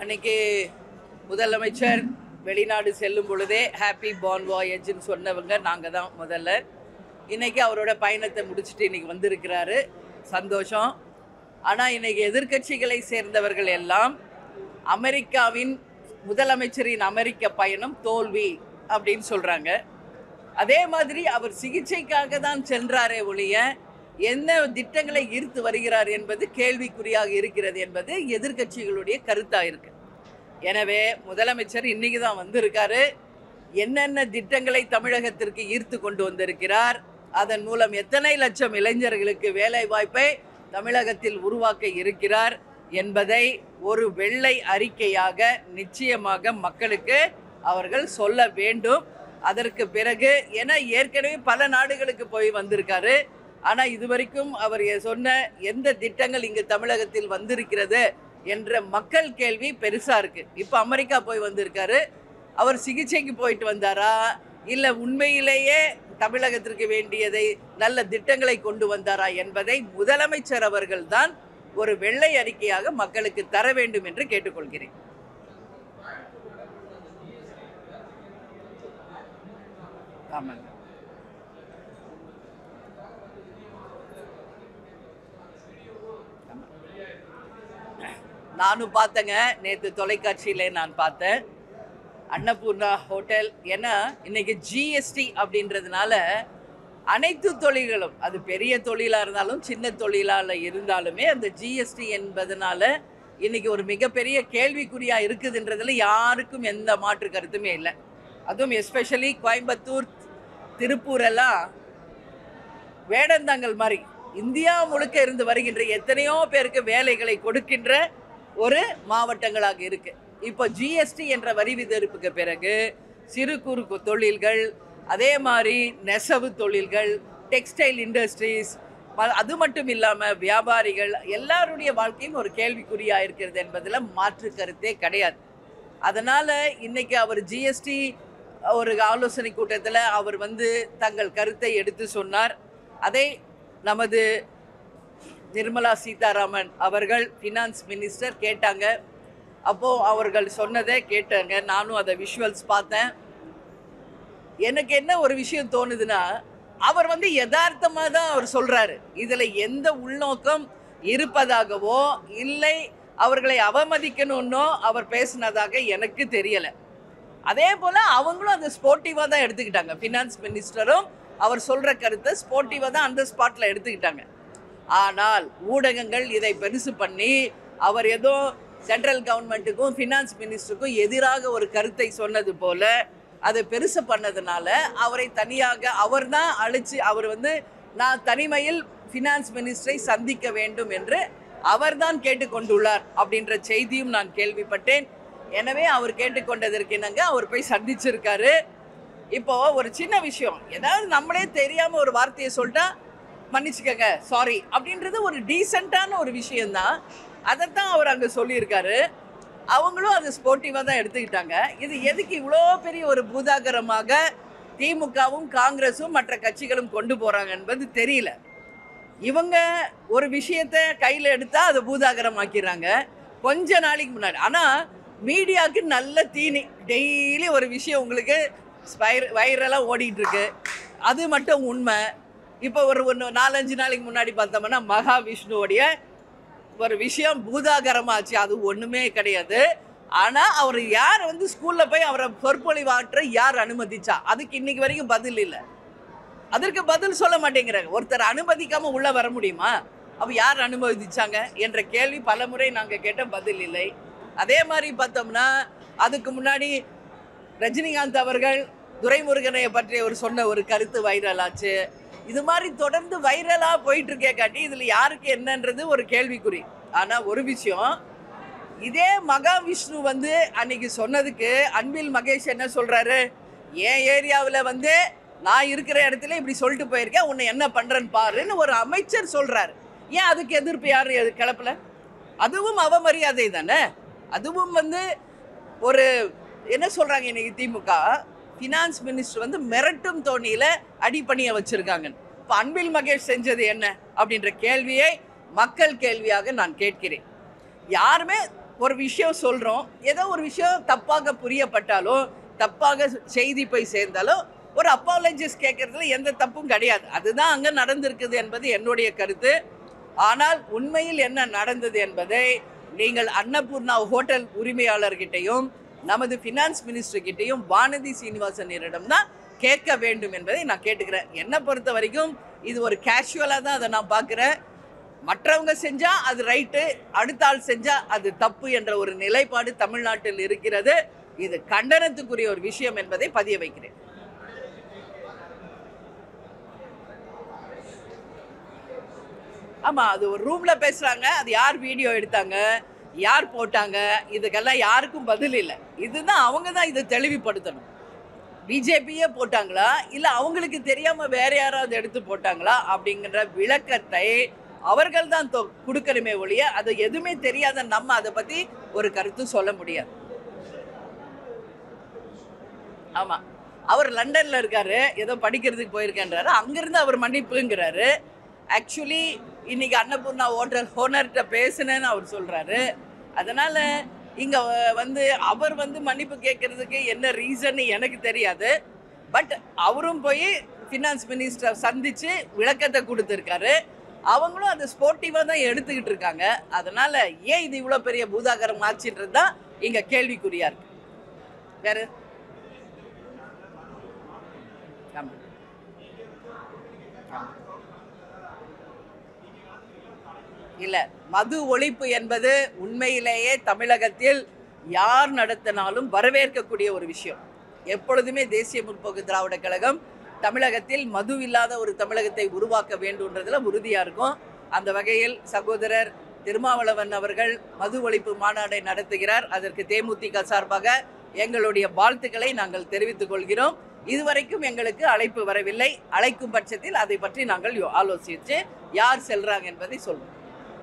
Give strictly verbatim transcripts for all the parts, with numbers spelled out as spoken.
அன்னைக்கு முதலமைச்சர் வெளிநாடு செல்லும் பொழுதே ஹாப்பி பார்ன் வாயேஜ்னு சொன்னவங்க நாங்கள் தான் முதல்ல. இன்றைக்கி அவரோட பயணத்தை முடிச்சுட்டு இன்றைக்கி வந்திருக்கிறாரு, சந்தோஷம். ஆனால் இன்றைக்கி எதிர்க்கட்சிகளை சேர்ந்தவர்கள் எல்லாம் அமெரிக்காவின் முதலமைச்சரின் அமெரிக்க பயணம் தோல்வி அப்படின்னு சொல்கிறாங்க. அதே மாதிரி அவர் சிகிச்சைக்காக தான் சென்றாரே ஒழிய என்ன திட்டங்களை ஈர்த்து வருகிறார் என்பது கேள்விக்குறியாக இருக்கிறது என்பது எதிர்க்கட்சிகளுடைய கருத்தாக இருக்கு. எனவே முதலமைச்சர் இன்னைக்கு தான் வந்திருக்காரு. என்னென்ன திட்டங்களை தமிழகத்திற்கு ஈர்த்து கொண்டு வந்திருக்கிறார், அதன் மூலம் எத்தனை லட்சம் இளைஞர்களுக்கு வேலை வாய்ப்பை தமிழகத்தில் உருவாக்க இருக்கிறார் என்பதை ஒரு வெள்ளை அறிக்கையாக நிச்சயமாக மக்களுக்கு அவர்கள் சொல்ல வேண்டும். அதற்கு பிறகு ஏன்னா ஏற்கனவே பல நாடுகளுக்கு போய் வந்திருக்காரு, ஆனால் இதுவரைக்கும் அவர் சொன்ன எந்த திட்டங்கள் இங்கு தமிழகத்தில் வந்திருக்கிறது என்ற மக்கள் கேள்வி பெருசாக இருக்குது. இப்போ அமெரிக்கா போய் வந்திருக்காரு, அவர் சிகிச்சைக்கு போயிட்டு வந்தாரா இல்லை உண்மையிலேயே தமிழகத்திற்கு வேண்டியதை நல்ல திட்டங்களை கொண்டு வந்தாரா என்பதை முதலமைச்சர் அவர்கள் தான் ஒரு வெள்ளை அறிக்கையாக மக்களுக்கு தர வேண்டும் என்று கேட்டுக்கொள்கிறேன். ஆமாங்க, நானும் பார்த்தேங்க, நேற்று தொலைக்காட்சியிலே நான் பார்த்தேன் அன்னபூர்ணா ஹோட்டல். ஏன்னா இன்னைக்கு ஜிஎஸ்டி அப்படின்றதுனால அனைத்து தொழில்களும், அது பெரிய தொழிலாக இருந்தாலும் சின்ன தொழிலாக இருந்தாலுமே அந்த ஜிஎஸ்டி என்பதனால இன்னைக்கு ஒரு மிகப்பெரிய கேள்விக்குறியாக இருக்குதுன்றதுல யாருக்கும் எந்த மாற்று கருத்துமே இல்லை. அதுவும் எஸ்பெஷலி கோயம்புத்தூர், திருப்பூர் எல்லாம் வேடந்தாங்கல் மாதிரி இந்தியா முழுக்க இருந்து வருகின்ற எத்தனையோ பேருக்கு வேலைகளை கொடுக்கின்ற ஒரு மாவட்டங்களாக இருக்கு. இப்போ ஜிஎஸ்டி என்ற வரி விதிப்புக்கு பிறகு சிறு குறு தொழில்கள், அதே மாதிரி நெசவு தொழில்கள், டெக்ஸ்டைல் இண்டஸ்ட்ரீஸ், அது மட்டும் இல்லாமல் வியாபாரிகள் எல்லாருடைய வாழ்க்கையும் ஒரு கேள்விக்குறியாக இருக்கிறது என்பதில் மாற்று கருத்தே கிடையாது. அதனால் இன்னைக்கு அவர் ஜிஎஸ்டி ஒரு ஆலோசனை கூட்டத்தில் அவர் வந்து தங்கள் கருத்தை எடுத்து சொன்னார். அதை நமது நிர்மலா சீதாராமன் அவர்கள் ஃபினான்ஸ் மினிஸ்டர் கேட்டாங்க. அப்போது அவர்கள் சொன்னதை கேட்டாங்க, நானும் அதை விஷுவல்ஸ் பார்த்தேன். எனக்கு என்ன ஒரு விஷயம் தோணுதுன்னா, அவர் வந்து யதார்த்தமாக தான் அவர் சொல்கிறாரு, இதில் எந்த உள்நோக்கம் இருப்பதாகவோ இல்லை அவர்களை அவமதிக்கணுன்னோ அவர் பேசினதாக எனக்கு தெரியலை. அதே போல் அவங்களும் அதை ஸ்போர்ட்டிவாக தான் எடுத்துக்கிட்டாங்க. ஃபினான்ஸ் மினிஸ்டரும் அவர் சொல்கிற கருத்தை ஸ்போர்ட்டிவாக தான் அந்த ஸ்பாட்டில் எடுத்துக்கிட்டாங்க. ஆனால் ஊடகங்கள் இதை பெருசு பண்ணி அவர் ஏதோ சென்ட்ரல் கவர்மெண்ட்டுக்கும் ஃபினான்ஸ் மினிஸ்டருக்கும் எதிராக ஒரு கருத்தை சொன்னது போல் அதை பெருசு பண்ணதுனால அவரை தனியாக அவர் தான் அழைச்சி அவர் வந்து நான் தனிமையில் ஃபினான்ஸ் மினிஸ்டரை சந்திக்க வேண்டும் என்று அவர் தான் கேட்டுக்கொண்டுள்ளார் அப்படின்ற செய்தியும் நான் கேள்விப்பட்டேன். எனவே அவர் கேட்டுக்கொண்டதற்கு என்னங்க அவர் போய் சந்திச்சிருக்காரு. இப்போது ஒரு சின்ன விஷயம், ஏதாவது நம்மளே தெரியாமல் ஒரு வார்த்தையை சொல்லிட்டா மன்னிச்சுக்கங்க சாரி அப்படின்றது ஒரு டீசெண்டான ஒரு விஷயந்தான். அதைத்தான் அவர் அங்கே சொல்லியிருக்காரு. அவங்களும் அது ஸ்போர்ட்டிவாக தான் எடுத்துக்கிட்டாங்க. இது எதுக்கு இவ்வளோ பெரிய ஒரு பூதாகரமாக திமுகவும் காங்கிரஸும் மற்ற கட்சிகளும் கொண்டு போகிறாங்க என்பது தெரியல. இவங்க ஒரு விஷயத்தை கையில் எடுத்தால் அதை பூதாகரமாக்கிறாங்க கொஞ்ச நாளைக்கு முன்னாடி. ஆனால் மீடியாவுக்கு நல்ல தீனி, டெய்லி ஒரு விஷயம் உங்களுக்கு ஸ்பைர் வைரலாக ஓடிட்டுருக்கு, அது மட்டும் உண்மை. இப்போ ஒரு ஒன்று நாலஞ்சு நாளைக்கு முன்னாடி பார்த்தோம்னா மகாவிஷ்ணுவோடைய ஒரு விஷயம் பூதாகரமாச்சு, அது ஒன்றுமே கிடையாது. ஆனால் அவர் யார் வந்து ஸ்கூலில் போய் அவரை சொற்பொழிவாற்ற யார் அனுமதிச்சா, அதுக்கு இன்னைக்கு வரைக்கும் பதில் இல்லை. அதற்கு பதில் சொல்ல மாட்டேங்கிறாங்க. ஒருத்தர் அனுமதிக்காமல் உள்ளே வர முடியுமா? அவ யார் அனுமதிச்சாங்க என்ற கேள்வி பல முறை நாங்கள் கேட்ட பதில் இல்லை. அதே மாதிரி பார்த்தோம்னா அதுக்கு முன்னாடி ரஜினிகாந்த் அவர்கள் துரைமுருகனை பற்றி அவர் சொன்ன ஒரு கருத்து வைரல் ஆச்சு. இது மாதிரி தொடர்ந்து வைரலாக போயிட்டு இருக்கே காட்டி இதில் யாருக்கு என்னன்றது ஒரு கேள்விக்குறி. ஆனால் ஒரு விஷயம், இதே மகாவிஷ்ணு வந்து அன்னைக்கு சொன்னதுக்கு அன்பில் மகேஷ் என்ன சொல்கிறாரு, என் ஏரியாவில் வந்து நான் இருக்கிற இடத்துல இப்படி சொல்லிட்டு போயிருக்கேன், உன்னை என்ன பண்ணுறேன்னு பாருன்னு ஒரு அமைச்சர் சொல்கிறாரு. ஏன் அதுக்கு எதிர்ப்பு யாரும் எது கிளப்பல? அதுவும் அவமரியாதை தானே. அதுவும் வந்து ஒரு என்ன சொல்கிறாங்க, இன்றைக்கி திமுக ஃபினான்ஸ் மினிஸ்டர் வந்து மிரட்டும் தோணியில் அடிப்பணியை வச்சுருக்காங்க. இப்போ அன்பில் மகேஷ் செஞ்சது என்ன அப்படின்ற கேள்வியை மக்கள் கேள்வியாக நான் கேட்கிறேன். யாருமே ஒரு விஷயம் சொல்கிறோம், ஏதோ ஒரு விஷயம் தப்பாக புரியப்பட்டாலும் தப்பாக செய்தி போய் சேர்ந்தாலும் ஒரு அப்பாலஜிஸ் கேட்கறதுல எந்த தப்பும் கிடையாது. அதுதான் அங்கே நடந்திருக்குது என்பது என்னுடைய கருத்து. ஆனால் உண்மையில் என்ன நடந்தது என்பதை நீங்கள் அன்னபூர்ணா ஹோட்டல் உரிமையாளர்கிட்டையும் நமது ஃபினான்ஸ் மினிஸ்டர்கிட்டையும் வானதி சீனிவாசனிடம் தான் கேட்க வேண்டும் என்பதை நான் கேட்டுக்கிறேன். என்னை பொறுத்த வரைக்கும் இது ஒரு கேஷுவலாக தான் அதை நான் பார்க்குறேன். மற்றவங்க செஞ்சால் அது ரைட்டு, அடுத்த ஆள் செஞ்சால் அது தப்பு என்ற ஒரு நிலைப்பாடு தமிழ்நாட்டில் இருக்கிறது. இது கண்டனத்துக்குரிய ஒரு விஷயம் என்பதை பதிய வைக்கிறேன். ஆமாம், அது ஒரு ரூமில் பேசுகிறாங்க, அது யார் வீடியோ எடுத்தாங்க, யார் போட்டாங்க, இதுக்கெல்லாம் யாருக்கும் பதில் இல்லை. இதுதான் அவங்க தான் இதை தெளிவுபடுத்தணும். பிஜேபியே போட்டாங்களா இல்லை அவங்களுக்கு தெரியாமல் வேற யாராவது எடுத்து போட்டாங்களா அப்படிங்கிற விளக்கத்தை அவர்கள் தான் கொடுக்கணுமே ஒழிய அது எதுவுமே தெரியாத நம்ம அதை பற்றி ஒரு கருத்து சொல்ல முடியாது. ஆமாம், அவர் லண்டனில் இருக்காரு, ஏதோ படிக்கிறதுக்கு போயிருக்கேன்றாரு, அங்கேருந்து அவர் மன்னிப்புங்கிறாரு. ஆக்சுவலி இன்னைக்கு அன்னபூர்ணா ஹோட்டல் ஓனர்கிட்ட பேசுனேன்னு அவர் சொல்கிறாரு. அதனால் இங்கே வந்து அவர் வந்து மன்னிப்பு கேட்கறதுக்கு என்ன ரீசன் எனக்கு தெரியாது. பட் அவரும் போய் ஃபினான்ஸ் மினிஸ்டரை சந்தித்து விளக்கத்தை கொடுத்துருக்காரு. அவங்களும் அதை ஸ்போர்ட்டிவாக தான் எடுத்துக்கிட்டு இருக்காங்க. அதனால் ஏன் இது இவ்வளோ பெரிய பூதாகரம் ஆச்சுன்றது தான் இங்கே கேள்விக்குறியா இருக்கு. வேறு இல்லை, மது ஒழிப்பு என்பது உண்மையிலேயே தமிழகத்தில் யார் நடத்தினாலும் வரவேற்கக்கூடிய ஒரு விஷயம். எப்பொழுதுமே தேசிய முற்போக்கு திராவிட கழகம் தமிழகத்தில் மது இல்லாத ஒரு தமிழகத்தை உருவாக்க வேண்டும்ன்றதுல உறுதியாக இருக்கும். அந்த வகையில் சகோதரர் திருமாவளவன் அவர்கள் மது ஒழிப்பு மாநாடை நடத்துகிறார். அதற்கு தேமுதிக சார்பாக எங்களுடைய வாழ்த்துக்களை நாங்கள் தெரிவித்துக் கொள்கிறோம். இதுவரைக்கும் எங்களுக்கு அழைப்பு வரவில்லை. அழைக்கும் பட்சத்தில் அதை பற்றி நாங்கள் ஆலோசித்து யார் செல்றாங்க என்பதை சொல்வோம்.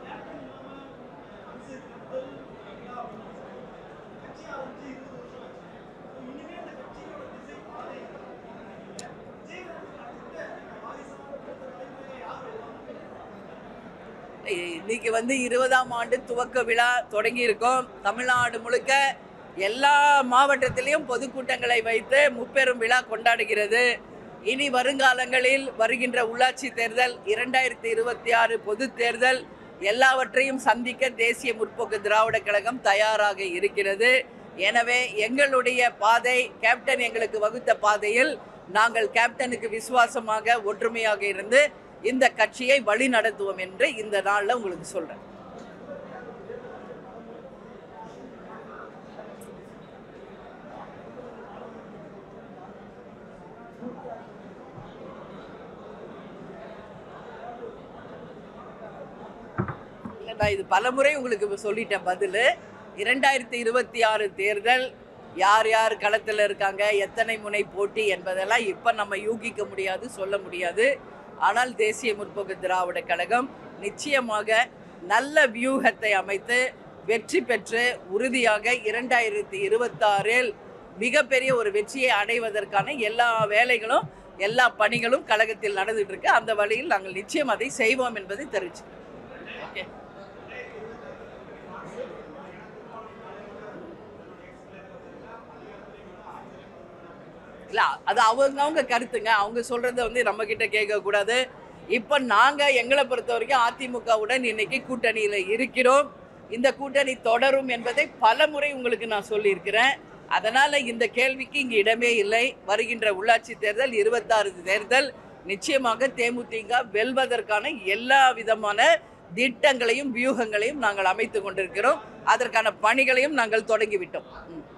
இன்னைக்கு வந்து இருபதாம் ஆண்டு துவக்க விழா தொடங்கி இருக்கோம். தமிழ்நாடு முழுக்க எல்லா மாவட்டத்திலையும் பொதுக்கூட்டங்களை வைத்து முப்பெரும் விழா கொண்டாடுகிறது. இனி வருங்காலங்களில் வருகின்ற உள்ளாட்சி தேர்தல், இரண்டாயிரத்தி இருபத்தி ஆறு பொது தேர்தல் எல்லாவற்றையும் சந்திக்க தேசிய முற்போக்கு திராவிட கழகம் தயாராக இருக்கிறது. எனவே எங்களுடைய பாதை, கேப்டன் எங்களுக்கு வகுத்த பாதையில் நாங்கள் கேப்டனுக்கு விசுவாசமாக ஒற்றுமையாக இருந்து இந்த கட்சியை வழி நடத்துவோம் என்று இந்த நாளில் உங்களுக்கு சொல்றேன். நான் இது பலமுறை உங்களுக்கு சொல்லிட்டேன் பதில். இரண்டாயிரத்தி இருபத்தி ஆறு தேர்தல் யார் யார் களத்தில் இருக்காங்க, எத்தனை முனை போட்டி என்பதெல்லாம் இப்போ நம்ம யூகிக்க முடியாது, சொல்ல முடியாது. ஆனால் தேசிய முற்போக்கு திராவிட கழகம் நிச்சயமாக நல்ல வியூகத்தை அமைத்து வெற்றி பெற்று உறுதியாக இரண்டாயிரத்தி இருபத்தாறில் மிகப்பெரிய ஒரு வெற்றியை அடைவதற்கான எல்லா வேலைகளும் எல்லா பணிகளும் கழகத்தில் நடந்துட்டு இருக்கு. அந்த வழியில் நாங்கள் நிச்சயம் அதை செய்வோம் என்பதை தெரிவிச்சுக்கிறோம். ஓகே, இல்லை அது அவங்க அவங்க கருத்துங்க. அவங்க சொல்கிறத வந்து நம்மக்கிட்ட கேட்கக்கூடாது. இப்போ நாங்கள் எங்களை பொறுத்த வரைக்கும் அதிமுகவுடன் இன்னைக்கு கூட்டணியில் இருக்கிறோம். இந்த கூட்டணி தொடரும் என்பதை பல முறை உங்களுக்கு நான் சொல்லியிருக்கிறேன். அதனால் இந்த கேள்விக்கு இங்கே இடமே இல்லை. வருகின்ற உள்ளாட்சி தேர்தல், இருபத்தாறு தேர்தல் நிச்சயமாக தேமுதிக வெல்வதற்கான எல்லா விதமான திட்டங்களையும் வியூகங்களையும் நாங்கள் அமைத்து கொண்டிருக்கிறோம். அதற்கான பணிகளையும் நாங்கள் தொடங்கிவிட்டோம்.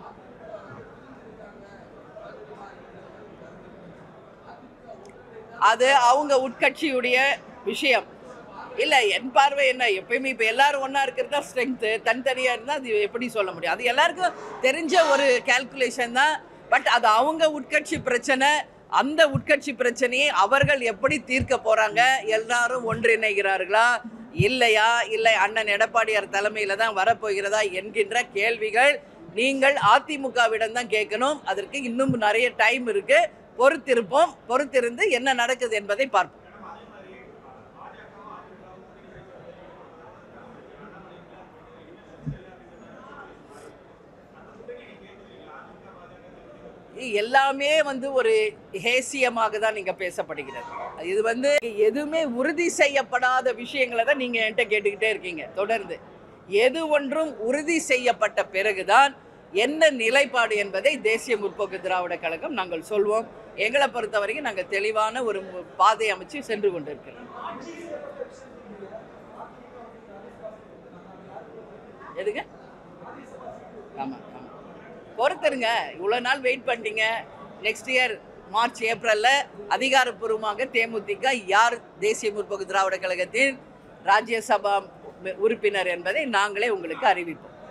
அது அவங்க உட்கட்சியுடைய விஷயம். இல்லை, என் பார்வை என்ன, எப்பயுமே இப்போ எல்லாரும் ஒன்றா இருக்கிறது தான் ஸ்ட்ரென்த்து. தனித்தனியாக இருந்தால் அது எப்படி சொல்ல முடியும்? அது எல்லாருக்கும் தெரிஞ்ச ஒரு கேல்குலேஷன் தான். பட் அது அவங்க உட்கட்சி பிரச்சனை. அந்த உட்கட்சி பிரச்சனையை அவர்கள் எப்படி தீர்க்க போகிறாங்க? எல்லாரும் ஒன்றிணைகிறார்களா இல்லையா, இல்லை அண்ணன் எடப்பாடியார் தலைமையில் தான் வரப்போகிறதா என்கின்ற கேள்விகள் நீங்கள் அதிமுகவிடம் தான் கேட்கணும். அதற்கு இன்னும் நிறைய டைம் இருக்குது. பொறுத்திருப்போம். பொறுத்திருந்து என்ன நடக்குது என்பதை பார்ப்போம். எல்லாமே வந்து ஒரு ஹேசியமாக தான் நீங்க பேசப்படுகிறது. இது வந்து எதுவுமே உறுதி செய்யப்படாத விஷயங்களை தான் நீங்க என்கிட்ட கேட்டுக்கிட்டே இருக்கீங்க தொடர்ந்து. எது ஒன்றும் உறுதி செய்யப்பட்ட பிறகுதான் என்ன நிலைப்பாடு என்பதை தேசிய முற்போக்கு திராவிட கழகம் நாங்கள் சொல்வோம். எங்களை பொறுத்த வரைக்கும் நாங்கள் தெளிவான ஒரு பாதை அமைச்சு சென்று கொண்டிருக்கிறோம். எதுங்க? ஆமா ஆமா, பொறுத்துருங்க. இவ்வளோ நாள் வெயிட் பண்ணிட்டீங்க. நெக்ஸ்ட் இயர் மார்ச் ஏப்ரலில் அதிகாரப்பூர்வமாக தேமுதிக யார் தேசிய முற்போக்கு திராவிட கழகத்தின் ராஜ்யசபா உறுப்பினர் என்பதை நாங்களே உங்களுக்கு அறிவிப்போம்.